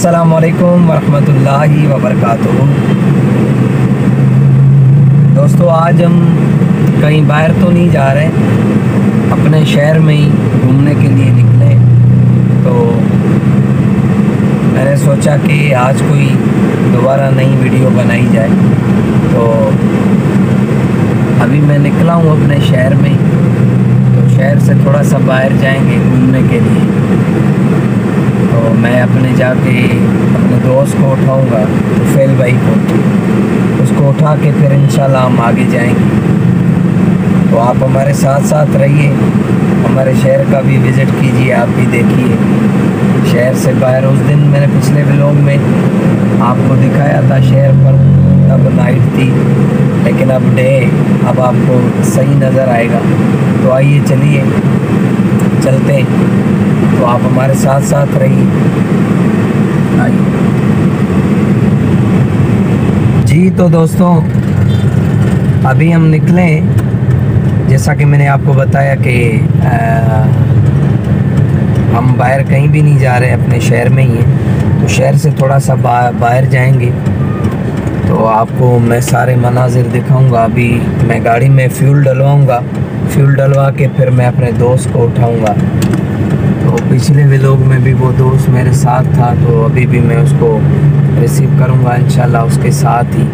अस्सलामुअलैकुम वरहमतुल्लाहि वबरकातुहू। दोस्तों, आज हम कहीं बाहर तो नहीं जा रहे, अपने शहर में ही घूमने के लिए निकले। तो मैंने सोचा कि आज कोई दोबारा नई वीडियो बनाई जाए। तो अभी मैं निकला हूँ अपने शहर में, तो शहर से थोड़ा सा बाहर जाएंगे घूमने के लिए। तो मैं अपने जाके अपने दोस्त को उठाऊंगा, तुफैल भाई को, उसको उठा के फिर इंशाल्लाह हम आगे जाएंगे। तो आप हमारे साथ साथ रहिए, हमारे शहर का भी विज़िट कीजिए, आप भी देखिए शहर से बाहर। उस दिन मैंने पिछले व्लॉग में आपको दिखाया था शहर पर, तब नाइट थी, लेकिन अब डे, अब आपको सही नज़र आएगा। तो आइए चलिए चलते हैं, तो आप हमारे साथ साथ रहिए। आइए जी। तो दोस्तों, अभी हम निकले, जैसा कि मैंने आपको बताया कि हम बाहर कहीं भी नहीं जा रहे, अपने शहर में ही हैं। तो शहर से थोड़ा सा बाहर जाएंगे, तो आपको मैं सारे मनाजिर दिखाऊंगा। अभी मैं गाड़ी में फ्यूल डलवाऊंगा, फ्यूल डलवा के फिर मैं अपने दोस्त को उठाऊंगा। तो पिछले व्लॉग में भी वो दोस्त मेरे साथ था, तो अभी भी मैं उसको रिसीव करूंगा इंशाल्लाह। उसके साथ ही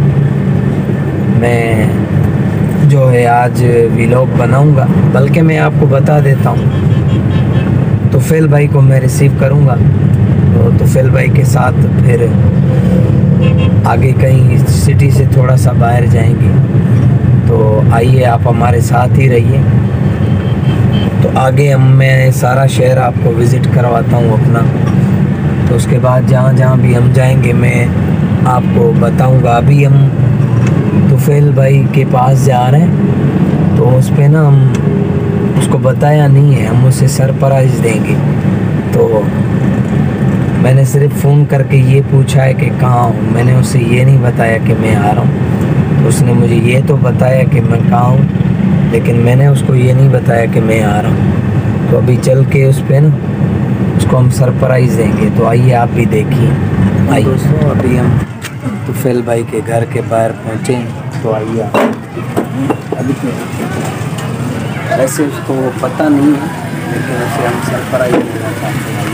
मैं जो है आज व्लॉग बनाऊंगा। बल्कि मैं आपको बता देता हूँ, तुफैल भाई को मैं रिसीव करूंगा, तो तुफैल भाई के साथ फिर आगे कहीं सिटी से थोड़ा सा बाहर जाएंगे। तो आइए आप हमारे साथ ही रहिए। तो आगे मैं सारा शहर आपको विज़िट करवाता हूँ अपना। तो उसके बाद जहाँ जहाँ भी हम जाएंगे मैं आपको बताऊँगा। अभी हम तुफैल भाई के पास जा रहे हैं, तो उस पर ना हम उसको बताया नहीं है, हम उसे सरप्राइज़ देंगे। तो मैंने सिर्फ फ़ोन करके ये पूछा है कि कहाँ हूँ, मैंने उसे ये नहीं बताया कि मैं आ रहा हूँ। तो उसने मुझे ये तो बताया कि मैं कहाँ हूँ, लेकिन मैंने उसको ये नहीं बताया कि मैं आ रहा हूँ। तो अभी चल के उस पर ना उसको हम सरप्राइज़ देंगे। तो आइए आप भी देखिए। आइए दोस्तों, अभी हम तुफैल भाई के घर के बाहर पहुँचे हैं। तो आइए आप, अभी तो वैसे उसको पता नहीं है, लेकिन उसे हम सरप्राइज़ देना चाहते हैं।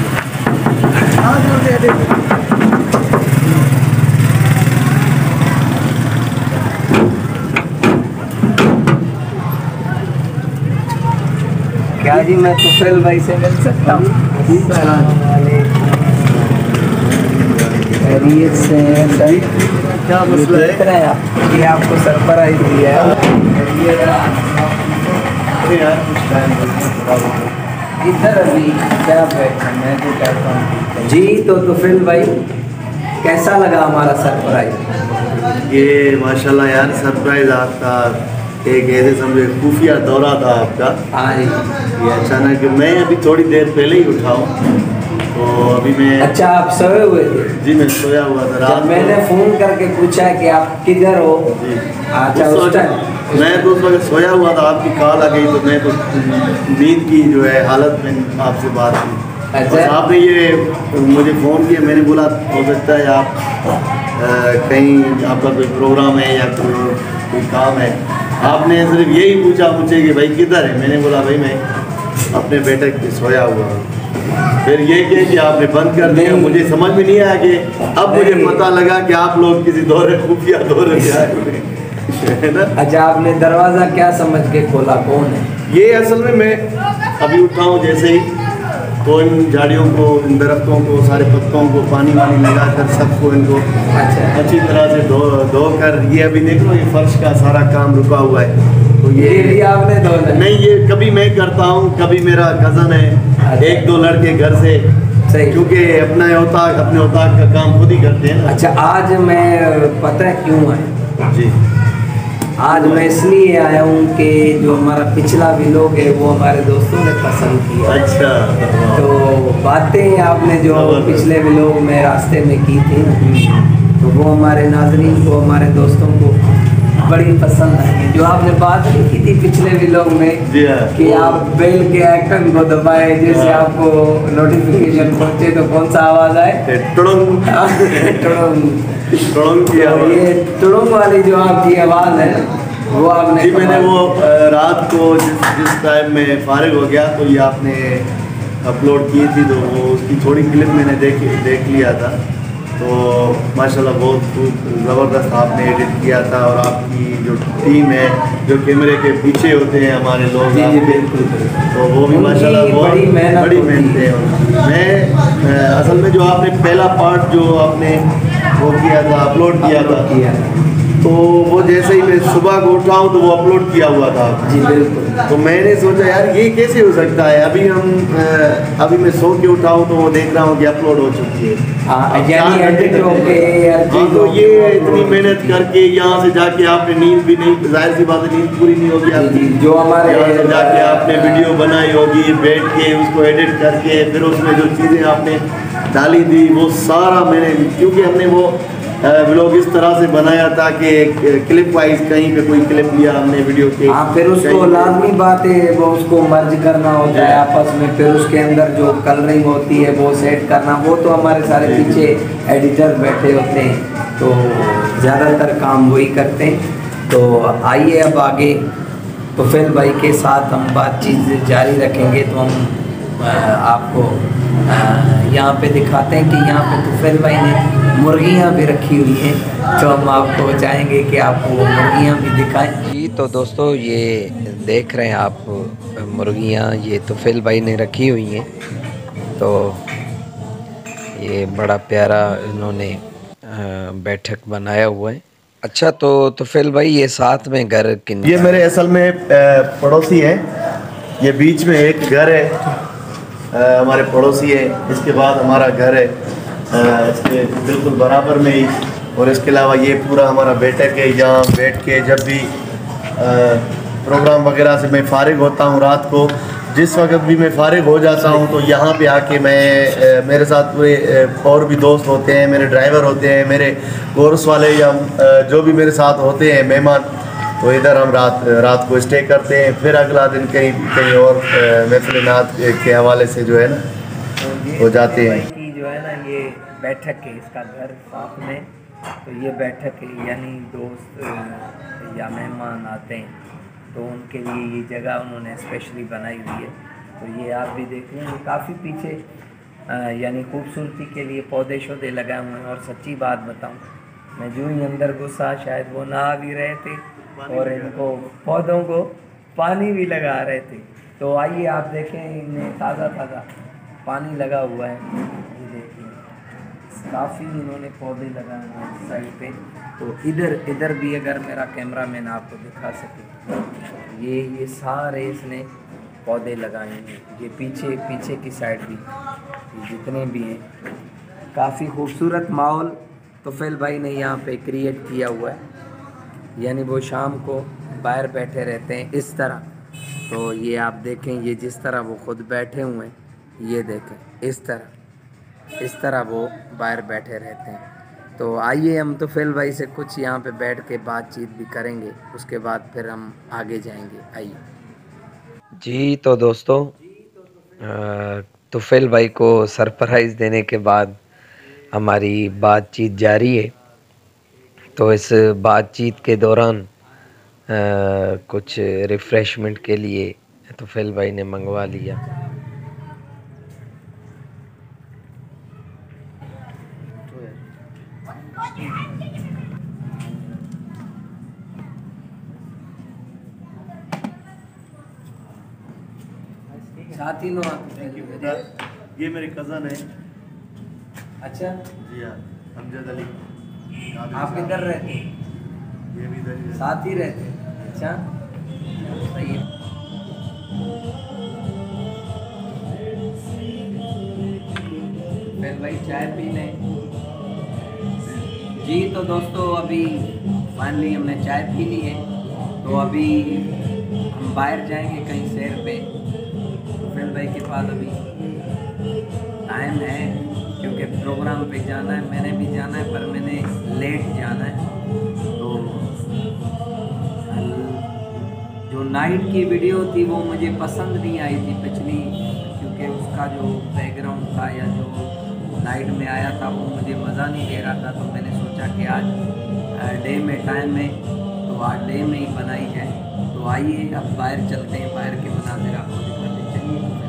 क्या जी, मैं तुफैल भाई से मिल सकता हूँ? खैरियत से हैं सर? क्या मसला है? देख रहे हैं आप कि आपको सरप्राइज दिया है। इधर अभी क्या बैठा, मैं तो कहता हूँ जी। तो तुफैल भाई, कैसा लगा हमारा सरप्राइज? ये माशाल्लाह यार, सरप्राइज आपका एक ऐसे समझे खुफिया दौरा था आपका। हाँ जी। ये अचानक, मैं अभी थोड़ी देर पहले ही उठा हूँ, तो अभी मैं। अच्छा, आप सोए हुए थे? जी, मैं सोया हुआ था रात। मैंने फ़ोन करके पूछा कि आप किधर हो जी। अच्छा, उस टाइम मैं तो उस वक्त सोया हुआ था, आपकी कॉल आ गई, तो मैं तो नींद की जो है हालत में आपसे बात की। अच्छा। आपने ये मुझे फ़ोन किया, मैंने बोला हो सकता है आप कहीं आपका कोई प्रोग्राम है या कोई काम है। आपने सिर्फ यही पूछा मुझसे कि भाई किधर है। मैंने बोला भाई मैं अपने बेटे के सोया हुआ हूँ। फिर ये कह कि आपने बंद कर दिया। मुझे समझ में नहीं आया कि अब मुझे पता लगा कि आप लोग किसी दौरे, खुफिया दौरे में आए हुए हैं ना। अच्छा, आपने दरवाज़ा क्या समझ के खोला? कौन है ये? असल में मैं अभी उठा हूँ जैसे ही, तो इन झाड़ियों को, इन दरख्तों को, सारे पत्तों को पानी वानी लगाकर सबको इनको अच्छी तरह से धो कर, ये अभी देख लो, ये फर्श का सारा काम रुका हुआ है। तो ये आपने धोना नहीं, ये कभी मैं करता हूँ, कभी मेरा कज़न है, एक दो लड़के घर से, क्योंकि अपने औताक का काम खुद ही करते हैं ना। अच्छा, आज मैं पता है क्यों आया जी? आज मैं इसलिए आया हूँ कि जो हमारा पिछला व्लॉग है वो हमारे दोस्तों ने पसंद किया। अच्छा। तो बातें आपने जो पिछले व्लॉग में रास्ते में की थी, तो वो हमारे नाज़रीन को, हमारे दोस्तों को बड़ी पसंद आई। जो आपने बात नहीं की थी पिछले व्लॉग में जी हाँ, कि आप बेल के आइकन को दबाए जैसे आपको नोटिफिकेशन पहुंचे तो कौन सा आवाज आए, टुड़ुंग टुड़ुंग की आवाज। ये टुड़ुंग वाली जो आपकी आवाज है वो आपने जी मैंने वो रात को जिस टाइम में फारिग हो गया तो ये आपने अपलोड की थी, तो वो उसकी थोड़ी क्लिप मैंने देख लिया था। तो माशाल्लाह बहुत खूब ज़बरदस्त आपने एडिट किया था, और आपकी जो टीम है जो कैमरे के पीछे होते हैं हमारे लोग, जी बिल्कुल, तो वो भी माशाल्लाह बहुत बड़ी मेहनत है। मैं असल में जो आपने पहला पार्ट जो आपने वो किया था, अपलोड किया था, तो वो जैसे ही मैं सुबह को उठाऊँ तो वो अपलोड किया हुआ था। जी बिल्कुल। तो मैंने सोचा यार ये कैसे हो सकता है, अभी मैं सो के उठाऊँ तो वो देख रहा हूँ कि अपलोड हो चुकी है। यानी एडिट हो गए। तो ये इतनी मेहनत करके यहाँ से जाके आपने नींद भी नहीं, जाहिर सी बात है नींद पूरी नहीं होगी आपकी, जो हमारे यहाँ से जाके आपने वीडियो बनाई होगी, बैठ के उसको एडिट करके फिर उसमें जो चीज़ें आपने डाली थी वो सारा मैंने, क्योंकि हमने वो व्लॉग इस तरह से बनाया था कि क्लिप वाइज कहीं पे कोई क्लिप लिया हमने वीडियो के, फिर उसको लाजमी बात है वो उसको मर्ज करना होता है आपस में, फिर उसके अंदर जो कलरिंग होती है वो सेट करना, वो तो हमारे सारे पीछे एडिटर बैठे होते हैं, तो ज़्यादातर काम वही करते हैं। तो आइए अब आगे तुफैल भाई के साथ हम बातचीत जारी रखेंगे। तो हम आपको यहाँ पे दिखाते हैं कि यहाँ पे तुफैल भाई ने मुर्गियाँ भी रखी हुई हैं, तो हम आपको चाहेंगे कि आपको वो मुर्गियाँ भी दिखाएं। जी तो दोस्तों ये देख रहे हैं आप मुर्गियाँ, ये तुफैल भाई ने रखी हुई हैं। तो ये बड़ा प्यारा इन्होंने बैठक बनाया हुआ है। अच्छा तो तुफैल भाई ये साथ में घर किन, ये मेरे असल में पड़ोसी है, ये बीच में एक घर है, हमारे पड़ोसी है, इसके बाद हमारा घर है इसके बिल्कुल बराबर में ही, और इसके अलावा ये पूरा हमारा बैठक है। यहाँ बैठ के जब भी प्रोग्राम वगैरह से मैं फारिग होता हूँ, रात को जिस वक्त भी मैं फारिग हो जाता हूँ तो यहाँ पे आके मेरे साथ पूरे और भी दोस्त होते हैं, मेरे ड्राइवर होते हैं, मेरे कोर्स वाले या जो भी मेरे साथ होते हैं मेहमान, तो इधर हम रात को स्टे करते हैं। फिर अगला दिन कहीं और महफिल नात के हवाले से जो है ना हो जाते हैं। की जो है ना ये बैठक है, इसका घर साथ में, तो ये बैठक है, यानी दोस्त या मेहमान आते हैं तो उनके लिए ये जगह उन्होंने स्पेशली बनाई हुई है। तो ये आप भी देख रहे हैं काफ़ी पीछे यानी खूबसूरती के लिए पौधे शौधे लगाए हुए हैं। और सच्ची बात बताऊं, मैं जो ही अंदर घुसा शायद वो नहा भी रहे थे और इनको पौधों को पानी भी लगा रहे थे। तो आइए आप देखें, इनमें ताज़ा पानी लगा हुआ है, ये देखिए काफ़ी इन्होंने पौधे लगाए हुए हैं इस साइड पे। तो इधर भी अगर मेरा कैमरा मैन आपको दिखा सके, ये सारे इसने पौधे लगाए हैं। ये पीछे की साइड भी, ये जितने भी हैं, काफ़ी खूबसूरत माहौल तुफैल भाई ने यहाँ पे क्रिएट किया हुआ है। यानी वो शाम को बाहर बैठे रहते हैं इस तरह। तो ये आप देखें, ये जिस तरह वो खुद बैठे हुए हैं, ये देखें इस तरह वो बाहर बैठे रहते हैं। तो आइए हम तुफैल भाई से कुछ यहाँ पे बैठ के बातचीत भी करेंगे, उसके बाद फिर हम आगे जाएंगे। आइए जी। तो दोस्तों तुफैल भाई को सरप्राइज़ देने के बाद हमारी बातचीत जारी है। तो इस बातचीत के दौरान कुछ रिफ़्रेशमेंट के लिए तुफैल भाई ने मंगवा लिया। साथी नो ये मेरे कज़न है। अच्छा जी हाँ, अमजद अली। आप किधर रहते? ये भी इधर ही साथ ही रहते? अच्छा सही है। फिर भाई चाय पी लें जी। तो दोस्तों अभी फाइनली हमने चाय पी ली है, तो अभी हम बाहर जाएंगे कहीं सैर पे। तुफैल भाई के पास अभी टाइम है क्योंकि प्रोग्राम पे जाना है, मैंने भी जाना है, पर मैंने लेट जाना है। तो जो नाइट की वीडियो थी वो मुझे पसंद नहीं आई थी पिछली, क्योंकि उसका जो बैकग्राउंड था या जो नाइट में आया था वो मुझे मज़ा नहीं दे रहा था। तो मैंने सोचा कि आज डे में टाइम में, तो आज डे में ही बनाई जाए। तो आइए अब बाहर चलते हैं, बाहर के मनाज़िर आपको दिखाते।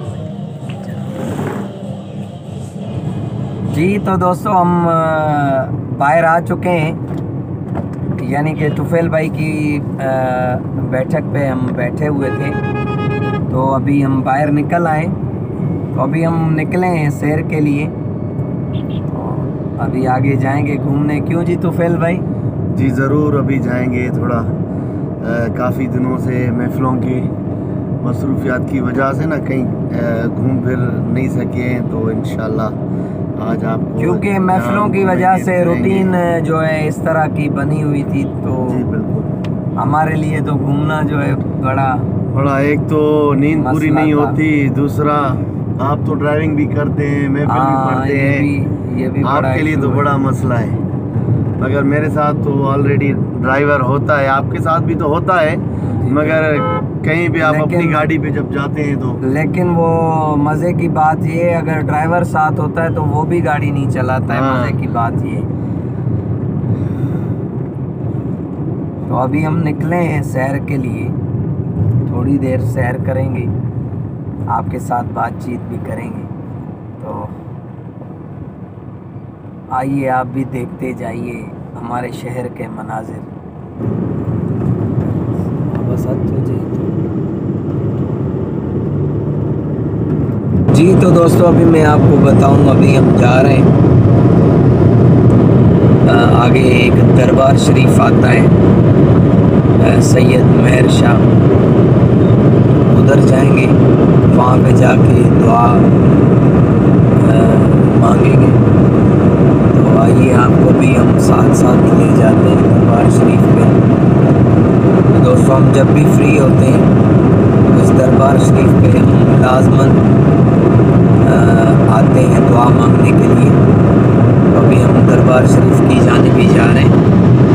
चलिए जी। तो दोस्तों हम बाहर आ चुके हैं, यानी कि तुफैल भाई की बैठक पे हम बैठे हुए थे। तो अभी हम बाहर निकल आए, तो अभी हम निकले हैं सैर के लिए। तो अभी आगे जाएंगे घूमने। क्यों जी तुफैल भाई? जी ज़रूर, अभी जाएंगे। थोड़ा काफ़ी दिनों से महफ़िलों की मसरूफियात की वजह से ना कहीं घूम फिर नहीं सके, तो इंशाल्लाह आज आपको, क्योंकि महफिलों की वजह से रूटीन जो है इस तरह की बनी हुई थी, तो जी बिल्कुल हमारे लिए तो घूमना जो है बड़ा एक तो नींद पूरी नहीं होती, दूसरा आप तो ड्राइविंग भी करते हैं, महफिल भी पढ़ते हैं, ये भी आपके लिए तो बड़ा मसला है। मगर मेरे साथ तो ऑलरेडी ड्राइवर होता है, आपके साथ भी तो होता है, मगर कहीं भी आप अपनी गाड़ी पे जब जाते हैं तो। लेकिन वो मज़े की बात ये, अगर ड्राइवर साथ होता है तो वो भी गाड़ी नहीं चलाता है। मज़े की बात ये। तो अभी हम निकले हैं सैर के लिए, थोड़ी देर सैर करेंगे, आपके साथ बातचीत भी करेंगे। तो आइए आप भी देखते जाइए हमारे शहर के मनाजिर। जी तो दोस्तों अभी मैं आपको बताऊं, अभी हम जा रहे हैं, आगे एक दरबार शरीफ आता है सैयद मेहर शाह, उधर जाएंगे, वहाँ पे जाके दुआ मांगेंगे। तो आइए आपको भी हम साथ साथ ले जाते हैं दरबार शरीफ पे। तो दोस्तों हम जब भी फ्री होते हैं इस दरबार शरीफ पे हम लाजमन आते हैं दुआ मांगने के लिए। तो अभी हम दरबार शरीफ की जानिब भी जा रहे हैं,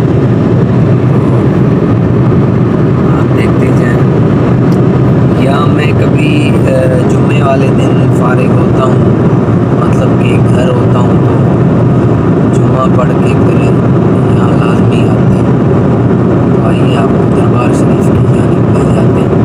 आप देखते जाएं। यहाँ मैं कभी जुम्मे वाले दिन फारिग होता हूँ, मतलब कि घर होता हूँ, तो जुम्मा पढ़ के फिर यहाँ लाजमी आते हैं। तो आइए आपको दरबार शरीफ की जानिब ले जाते हैं।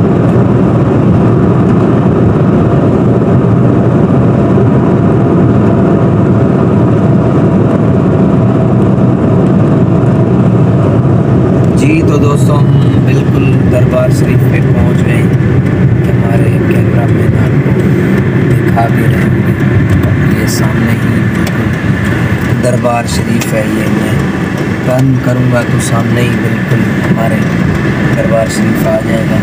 जी तो दोस्तों हम बिल्कुल दरबार शरीफ पे पहुंच गए। हमारे कैमरा मैन आपको दिखा भी रहे होंगे, ये सामने ही दरबार शरीफ है। ये मैं टर्न करूंगा तो सामने ही बिल्कुल हमारे दरबार शरीफ आ जाएगा।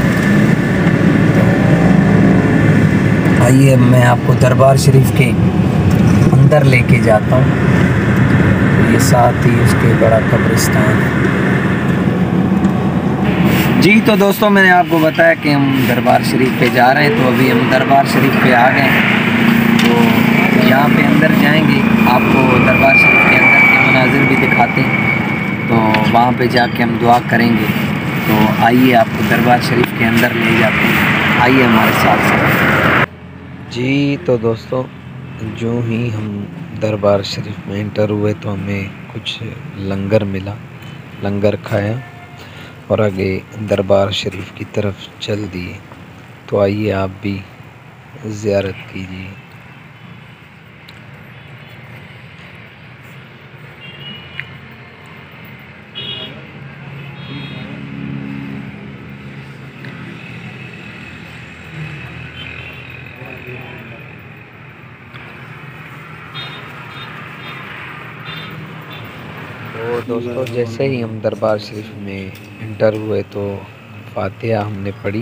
तो आइए मैं आपको दरबार शरीफ के अंदर लेके जाता हूँ। ये साथ ही उसके बड़ा कब्रिस्तान है। जी तो दोस्तों मैंने आपको बताया कि हम दरबार शरीफ पे जा रहे हैं। तो अभी हम दरबार शरीफ पे आ गए, तो यहाँ पे अंदर जाएंगे, आपको दरबार शरीफ के अंदर के मनाजिर भी दिखाते हैं। तो वहाँ पे जाके हम दुआ करेंगे। तो आइए आपको दरबार शरीफ के अंदर ले जाते हैं, आइए हमारे साथ साथ। जी तो दोस्तों जो ही हम दरबार शरीफ में एंटर हुए तो हमें कुछ लंगर मिला, लंगर खाया और आगे दरबार शरीफ की तरफ चल दिए। तो आइए आप भी ज़ियारत कीजिए। तो दोस्तों जैसे ही हम दरबार शरीफ में इंटर हुए तो फातिहा हमने पढ़ी।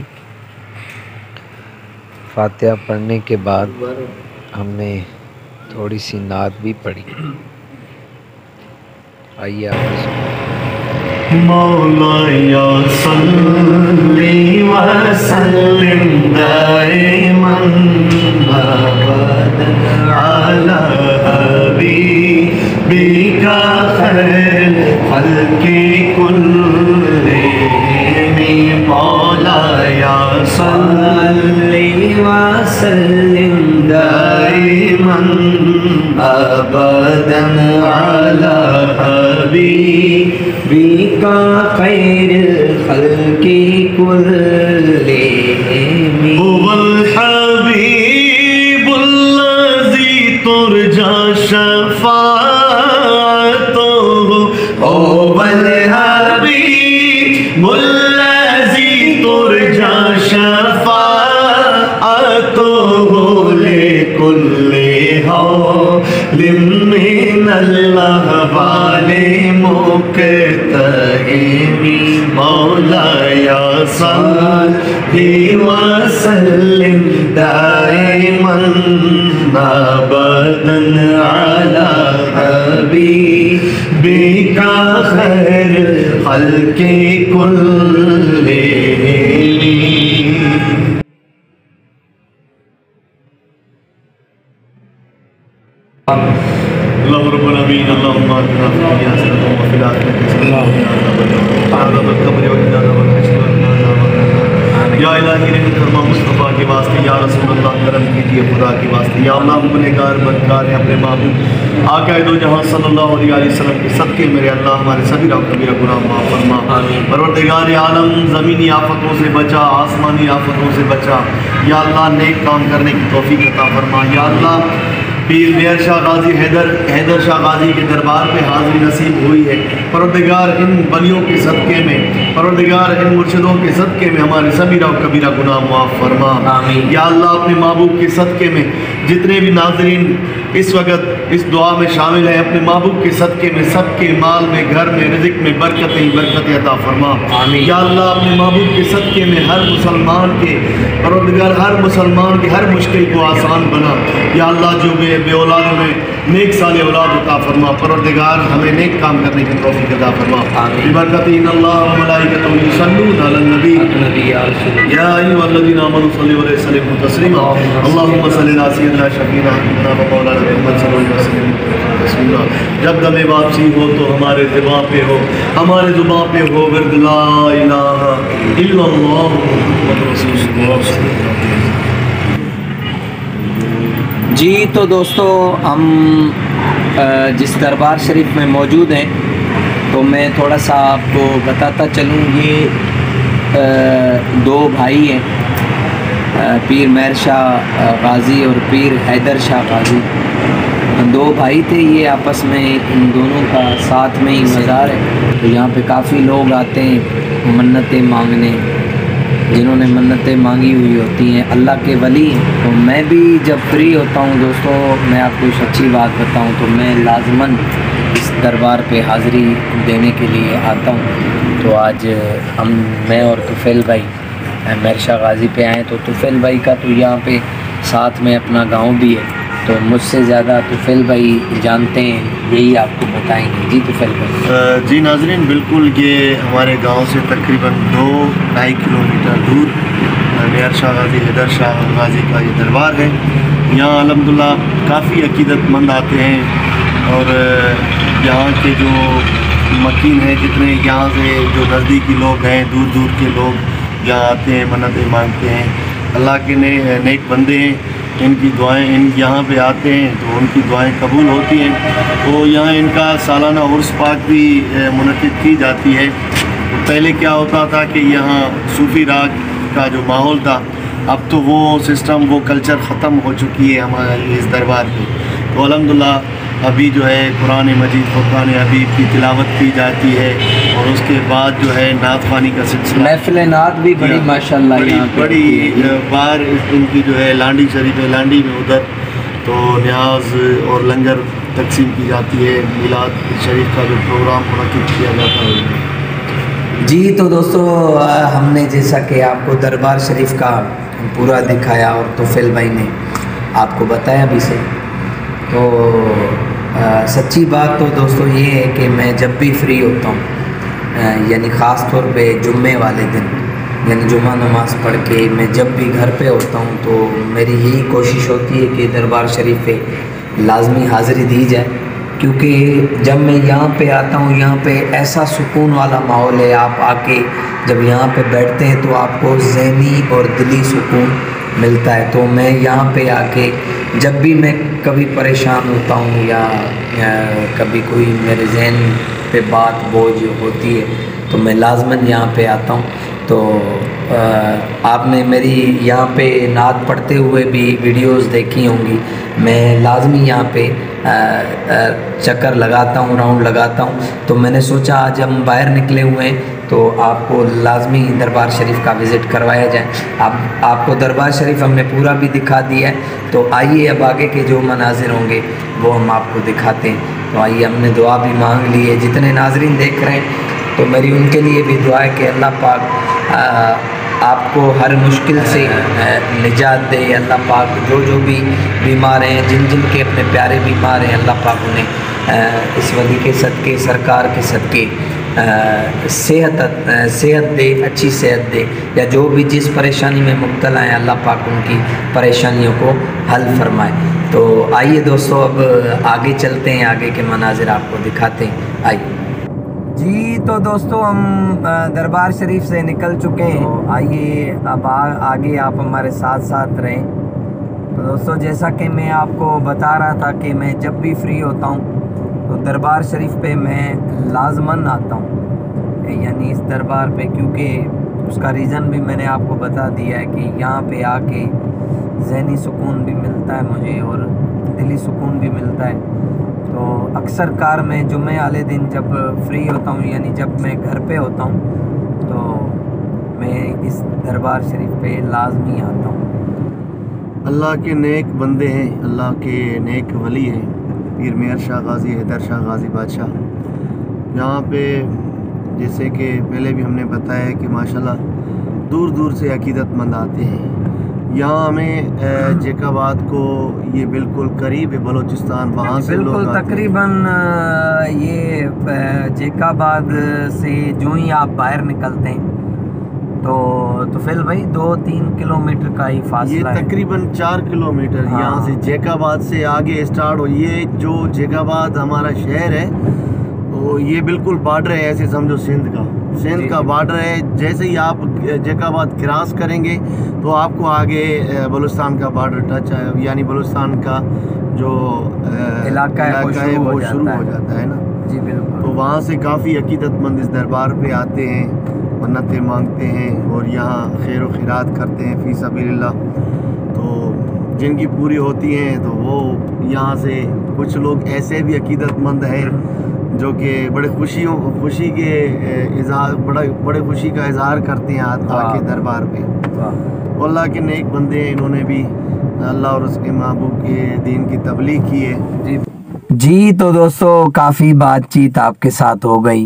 फातिहा पढ़ने के बाद हमने थोड़ी सी नात भी पढ़ी। आइए आप मौलाया सल्ली व सल्लिम दाइमन अला हबीबिका खैर खल्क़ि कुल्लिहिम मौलाया सल्ली व सल्लिम दाइमन अबदन अला हबीबिका खैरिल खल्क़ि कुल्लिहिम हुवल हबीबुल्लज़ी तुरजा शफ़ाअतुहु हुवल हबीबुल्लज़ी तुरजा शफ़ाअतुहु लिकुल्लि हौलिम मिनल्लाह वाले मुक़तहिमी मौलाया सल्ली व सल्लिम दाइमन अबदन अला हबीबिका खैरिल खल्क़ि कुल्लिहिम। अल्लाहु रब्बुल आमीन। अल्लाहुम्मा अतिना फिद दुनिया हसनतन व फिल आखिरति हसनतन व अज़ाबल क़ब्र व क़िना अज़ाबल हश्र व क़िना अज़ाबन नार। या इलाही रहम फरमा मुस्तफ़ा के वास्ते, या रसूल अल्लाह करम कीजिए खुदा के वास्ते। या अल्लाह हम गुनहगार बदकार हैं, अपने महबूब आका दो जहां सल्लल्लाहु अलैहि वसल्लम के सदके मेरे अल्लाह हमारे सभी कबीरा गुनाह माफ़ फरमा। परवरदिगार आलम ज़मीनी आफतों से बचा, आसमानी आफतों से बचा। या अल्लाह नेक काम करने की तौफीक अता फरमा। या अल्लाह पीर मेहर शाह गाजी हैदर शाह गाजी के दरबार में हाज़िरी नसीब हुई है। परवरदिगार इन बलियों के सदक़े में, परवरदिगार इन मुर्शिदों के सदक़े में हमारे सभी कबीरा गुनाह माफ़ फरमा। या अल्लाह अपने महबूब के सदक़े में जितने भी नाज़रीन इस वक्त इस दुआ में शामिल हैं, अपने महबूब के सदक़े में सबके माल में, घर में, रिज़्क़ में बरकत अता फरमा। या अल्लाह अपने महबूब के सदक़े में हर मुसलमान के, परवरदिगार हर मुसलमान की हर मुश्किल को आसान बना। या अल्लाह जो बे औलाद में नेक साले औलाद अता फरमा। परवरदिगार हमें नेक काम करने की तौफीक अता फरमा। बिबरकत इन्नल्लाह व मलाइकतहु युसल्लूना अलन नबी या अय्युहल्लज़ीना आमनू सल्लु अलैहि व सल्लिमू तस्लीमा। अल्लाहुम्मा सल्लि अला सय्यिदिना शफीना हबीबना व मौलाना मुहम्मद सल्लल्लाहु अलैहि वसल्लम तस्लीमा। जब दमे वापसी हो तो हमारे ज़ुबान पे हो, हमारे ज़ुबान पे हो विर्द ला इलाहा इल्लल्लाह मुहम्मद रसूलुल्लाह। जी तो दोस्तों, हम जिस दरबार शरीफ में मौजूद हैं, तो मैं थोड़ा सा आपको बताता चलूँ। ये दो भाई हैं, पीर मेहर शाह गाज़ी और पीर हैदर शाह गाज़ी। दो भाई थे, ये आपस में इन दोनों का साथ में ही मज़ार है। तो यहाँ पे काफ़ी लोग आते हैं मन्नतें मांगने, जिन्होंने मन्नतें मांगी हुई होती हैं, अल्लाह के वली हैं। तो मैं भी जब फ्री होता हूँ दोस्तों, मैं आपको सच्ची बात बताऊँ तो मैं लाजमन इस दरबार पे हाज़िरी देने के लिए आता हूँ। तो आज मैं और तुफ़ैल भाई मेहर शाह गाज़ी पे आए। तो तुफ़ैल भाई का तो यहाँ पे साथ में अपना गांव भी है, तो मुझसे ज़्यादा तुफ़ैल भाई जानते हैं, यही आपको बताएंगे। जी तुफ़ैल भाई। जी नाज़रीन, बिल्कुल ये हमारे गांव से तकरीबन 2-2.5 किलोमीटर दूर मेहर शाह गाज़ी हैदर शाह गाज़ी का ये दरबार है। यहाँ अल्हम्दुलिल्लाह काफ़ी अकीदतमंद आते हैं और यहाँ के जो मकीन हैं, जितने यहाँ से जो नज़दीकी लोग हैं, दूर दूर के लोग यहाँ आते हैं, मन्नतें मांगते हैं। अल्लाह के नेक बंदे हैं, इनकी दुआएं यहाँ पे आते हैं तो उनकी दुआएं कबूल होती हैं। तो यहाँ इनका सालाना उर्स पाक भी मुनक़िद की जाती है। तो पहले क्या होता था कि यहाँ सूफ़ी राग का जो माहौल था, अब तो वो सिस्टम, वो कल्चर ख़त्म हो चुकी है हमारे इस दरबार पे। तो अल्हम्दुलिल्लाह अभी जो है कुरान मजीद फ़ुरक़ान हबीब की तिलावत की जाती है और उसके बाद जो है नात ख़वानी का सिलसिला, महफ़िल नात भी बड़ी माशाअल्लाह बड़ी बार इनकी जो है लांडी शरीफ है, लांडी में उधर तो न्याज और लंगर तकसीम की जाती है। मिलाद शरीफ का जो प्रोग्राम मुनक़िद किया जाता है। जी तो दोस्तों, हमने जैसा कि आपको दरबार शरीफ का पूरा दिखाया और तुफ़ैल भाई ने आपको बताया भी से, तो सच्ची बात तो दोस्तों ये है कि मैं जब भी फ्री होता हूँ, यानी ख़ास तौर पे जुम्मे वाले दिन, यानी जुम्मा नमाज़ पढ़ के मैं जब भी घर पे होता हूँ, तो मेरी यही कोशिश होती है कि दरबार शरीफ पे लाजमी हाज़िरी दी जाए। क्योंकि जब मैं यहाँ पे आता हूँ, यहाँ पे ऐसा सुकून वाला माहौल है। आप आके जब यहाँ पे बैठते हैं तो आपको ज़हनी और दिली सुकून मिलता है। तो मैं यहाँ पे आके जब भी मैं कभी परेशान होता हूँ या कभी कोई मेरे जहन पे बात बोझ होती है तो मैं लाज़मन यहाँ पे आता हूँ। तो आपने मेरी यहाँ पे नात पढ़ते हुए भी वीडियोस देखी होंगी। मैं लाजमी यहाँ पे चक्कर लगाता हूँ, राउंड लगाता हूँ। तो मैंने सोचा आज हम बाहर निकले हुए हैं तो आपको लाजमी दरबार शरीफ का विज़िट करवाया जाए। आपको दरबार शरीफ हमने पूरा भी दिखा दिया है। तो आइए अब आगे के जो मनाजिर होंगे वो हम आपको दिखाते हैं। तो आइए, हमने दुआ भी मांग ली है। जितने नाजरीन देख रहे हैं तो मेरी उनके लिए भी दुआ है कि अल्लाह पाक आपको हर मुश्किल से निजात दे। अल्लाह पाक जो भी बीमार हैं, जिन के अपने प्यारे बीमार हैं, अल्लाह पाक उन्हें इस वली के सदके, सरकार के सदके सेहत दे, अच्छी सेहत दे। या जो भी जिस परेशानी में मुब्तला हैं अल्लाह पाक उनकी परेशानियों को हल फरमाए। तो आइए दोस्तों, अब आगे चलते हैं, आगे के मनाजिर आपको दिखाते हैं। आइए जी। तो दोस्तों हम दरबार शरीफ से निकल चुके हैं। तो आइए अब आगे आप हमारे साथ साथ रहें। तो दोस्तों जैसा कि मैं आपको बता रहा था कि मैं जब भी फ्री होता हूँ तो दरबार शरीफ पे मैं लाजमन आता हूँ, यानी इस दरबार पे, क्योंकि उसका रीज़न भी मैंने आपको बता दिया है कि यहाँ पे आके ज़हनी सुकून भी मिलता है मुझे और दिली सुकून भी मिलता है। तो अक्सर कार में जुम्मे वाले दिन जब फ्री होता हूँ, यानी जब मैं घर पे होता हूँ, तो मैं इस दरबार शरीफ पे लाजमी आता हूँ। अल्लाह के नेक बंदे हैं, अल्लाह के नेक वली हैं, पीर मेहर शाह गाजी, हैदर शाह गाजी बादशाह। यहाँ पे जैसे कि पहले भी हमने बताया कि माशाल्लाह दूर दूर से अकीदतमंद आते हैं। यहाँ हमें जैकाबाद को ये बिल्कुल करीब है, बलूचिस्तान, वहाँ से बिल्कुल तकरीबन ये जैकाबाद से जो ही आप बाहर निकलते हैं तो फिर भाई 2-3 किलोमीटर का ही फासला है। ये तकरीबन 4 किलोमीटर। हाँ। यहाँ से जैकाबाद से आगे स्टार्ट हो। ये जो जैकाबाद हमारा शहर है तो ये बिल्कुल बॉर्डर है, ऐसे समझो सिंध का बॉर्डर है। जैसे ही आप जैकाबाद क्रॉस करेंगे तो आपको आगे बलूचिस्तान का बॉर्डर टच है, यानी बलूचिस्तान का जो इलाका है वो शुरू हो जाता है ना जी। बिल्कुल। तो वहाँ से काफ़ी अकीदतमंद इस दरबार पे आते हैं, मन्नतें मांगते हैं और यहाँ खैर व खैरात करते हैं फ़ी सबीलिल्लाह। तो जिनकी पूरी होती हैं तो वो यहाँ से, कुछ लोग ऐसे भी अकीदतमंद हैं जो कि बड़े खुशी के इजहार, बड़े खुशी का इजहार करते हैं आके दरबार पे। अल्लाह के नेक बंदे हैं, इन्होंने भी अल्लाह और उसके महबूब के दीन की तबलीग की है जी। तो दोस्तों काफ़ी बातचीत आपके साथ हो गई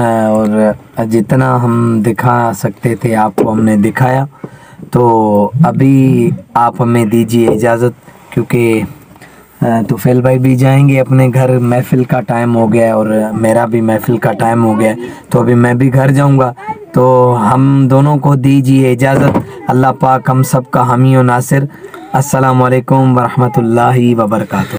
और जितना हम दिखा सकते थे आपको हमने दिखाया। तो अभी आप हमें दीजिए इजाज़त, क्योंकि तुफैल भाई भी जाएंगे अपने घर। महफ़िल का टाइम हो गया और मेरा भी महफ़िल का टाइम हो गया, तो अभी मैं भी घर जाऊंगा। तो हम दोनों को दीजिए इजाज़त। अल्लाह पाक हम सब का हामी और नासिर। अस्सलामु अलैकुम वरहमतुल्लाहि वबरकातुहू।